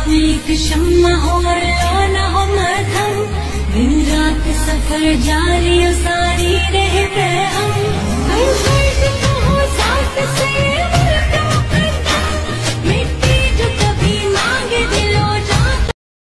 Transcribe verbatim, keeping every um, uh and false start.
एक शम्मा और लौना हो मरहम, दिन रात सफर जारी सारी रहते हम।